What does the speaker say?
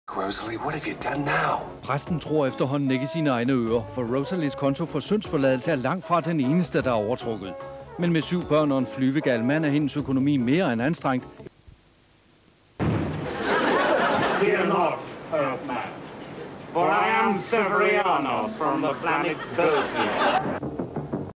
Rosalie, what have you done now? Præsten tror efterhånden ikke sine egne ører, for Rosalies konto for syndsforladelse er langt fra den eneste, der er overtrukket. Men med 7 børn og en flyvegal mand er hendes økonomi mere end anstrengt. Fear not, Earthman, for I am Severiano from the planet Berthia.